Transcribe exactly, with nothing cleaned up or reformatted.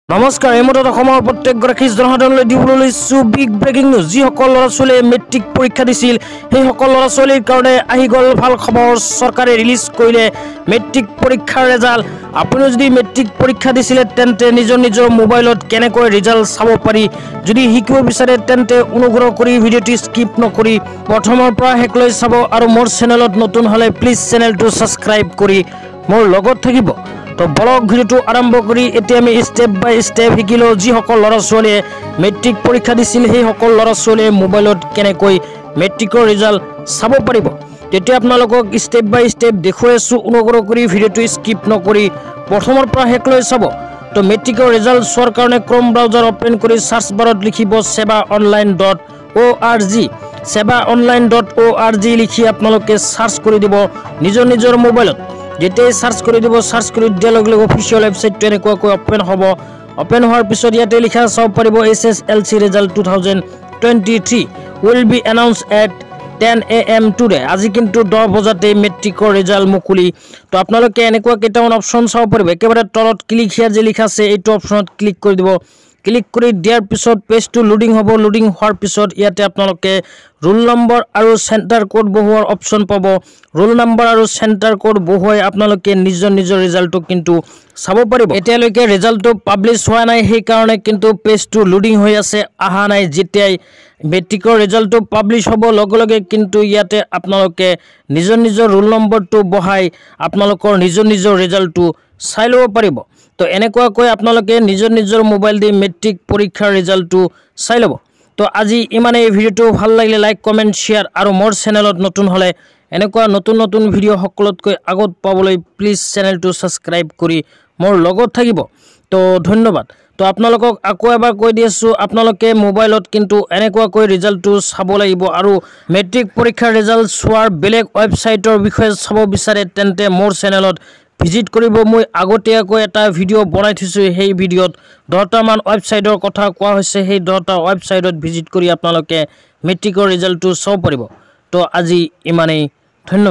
নমস্কাৰ এমুহূৰ্তত অসমৰ প্ৰত্যেকগৰাকী জনসাধাৰণলৈ দিবলৈ লৈছো বিগ ব্ৰেকিং নিউজ। যিসকল ল'ৰা ছোৱালীয়ে মেট্ৰিক পৰীক্ষা দিছিল সেইসকল ল'ৰা ছোৱালীৰ কাৰণে আহি গ'ল ভাল খবৰ। চৰকাৰে ৰিলিজ কৰিলে মেট্ৰিক পৰীক্ষাৰ ৰেজাল্ট। আপুনি যদি মেট্ৰিক পৰীক্ষা দিছিলে তেন্তে নিজৰ নিজৰ মোবাইলত কেনেকৈ ৰিজাল্ট চাব পাৰি যদি শিকিব বিচাৰে তেন্তে অনুগ্ৰহ কৰি ভিডিঅ'টি স্কিপ নকৰি প্ৰথমৰ পৰা শেষলৈ চাব আৰু মোৰ চেনেলত নতুন হ'লে প্লিজ চেনেলটো ছাবস্ক্ৰাইব কৰি মোৰ লগত থাকিব। তো ব্লগ ভিডিওটো আৰম্ভ কৰি এতিয়া আমি ষ্টেপ বাই ষ্টেপ শিকিলো যিসকল ল'ৰা ছোৱালীয়ে মেট্ৰিক পৰীক্ষা দিছিল সেইসকল ল'ৰা ছোৱালীয়ে মোবাইলত কেনেকৈ মেট্ৰিকৰ ৰিজাল্ট চাব পাৰিব তেতিয়া আপোনালোকক ষ্টেপ বাই ষ্টেপ দেখুৱাই আছো। অনুগ্ৰহ কৰি ভিডিওটো স্কিপ নকৰি প্ৰথমৰ পৰা শেষলৈ চাব। তো মেট্ৰিকৰ ৰিজাল্ট চোৱাৰ কাৰণে ক্ৰম ব্ৰাউজাৰ অপেন কৰি সাৰ্চ বাৰত লিখিব SEBA online dot O' R G SEBA online dot O' R G লিখি আপোনালোকে সাৰ্চ কৰি দিব নিজৰ নিজৰ মোবাইলত। যেতিয়াই সাৰ্চ কৰি দিব সাৰ্চ কৰি দিয়াৰ লগে লগে অফিচিয়েল ৱেবছাইটটো এনেকুৱাকৈ অপেন হ'ব। অপেন হোৱাৰ পিছত ইয়াতে লিখা চাব পাৰিব S S L C result two thousand twenty three will be announce at ten A M today. আজি কিন্তু দহ বজাতে মেট্ৰিকৰ ৰিজাল্ট মুকলি। তো আপোনালোকে এনেকুৱা কেইটামান অপশ্যন চাব পাৰিব। একেবাৰে তলত ক্লিক হিয়াৰ যে লিখা আছে এইটো অপশ্যনত ক্লিক কৰি দিব। ক্লিক কৰি দিয়াৰ পিছত পেজটো লোডিং হ'ব। লোডিং হোৱাৰ পিছত ইয়াতে আপোনালোকে ৰোল নম্বৰ আৰু চেণ্টাৰ কোড বহুৱাৰ অপশ্যন পাব। ৰোল নম্বৰ আৰু চেণ্টাৰ কোড বহুৱাই আপোনালোকে নিজৰ নিজৰ ৰিজাল্টটো কিন্তু চাব পাৰিব। এতিয়ালৈকে ৰিজাল্টটো পাব্লিছ হোৱা নাই সেইকাৰণে কিন্তু পেজটো লোডিং হৈ আছে, অহা নাই। যেতিয়াই মেট্ৰিকৰ ৰিজাল্টটো পাব্লিছ হ'ব লগে লগে কিন্তু ইয়াতে আপোনালোকে নিজৰ নিজৰ ৰোল নম্বৰটো বহাই আপোনালোকৰ নিজৰ নিজৰ ৰিজাল্টটো চাই ল'ব পাৰিব। তো এনেকুৱাকৈ আপোনালোকে নিজৰ নিজৰ মোবাইল দি মেট্ৰিক পৰীক্ষাৰ ৰিজাল্টটো চাই ল'ব। তো আজি ইমানেই। ভিডিঅ'টো ভাল লাগিলে লাইক কমেণ্ট শ্বেয়াৰ আৰু মোৰ চেনেলত নতুন হ'লে এনেকুৱা নতুন নতুন ভিডিঅ' সকলোতকৈ আগত পাবলৈ প্লিজ চেনেলটো ছাবস্ক্ৰাইব কৰি মোৰ লগত থাকিব। তো ধন্যবাদ। তো আপোনালোকক আকৌ এবাৰ কৈ দি আছোঁ আপোনালোকে মোবাইলত কিন্তু এনেকুৱাকৈ ৰিজাল্টটো চাব লাগিব আৰু মেট্ৰিক পৰীক্ষাৰ ৰিজাল্ট চোৱাৰ বেলেগ ৱেবছাইটৰ বিষয়ে চাব বিচাৰে তেন্তে মোৰ চেনেলত ভিজিট কৰিব। মই আগতীয়াকৈ এটা ভিডিঅ' বনাই থৈছোঁ, সেই ভিডিঅ'ত দহটামান ৱেবছাইটৰ কথা কোৱা হৈছে। সেই দহটা ৱেবছাইটত ভিজিট কৰি আপোনালোকে মেট্ৰিকৰ ৰিজাল্টটো চাব পাৰিব। তো আজি ইমানেই, ধন্যবাদ।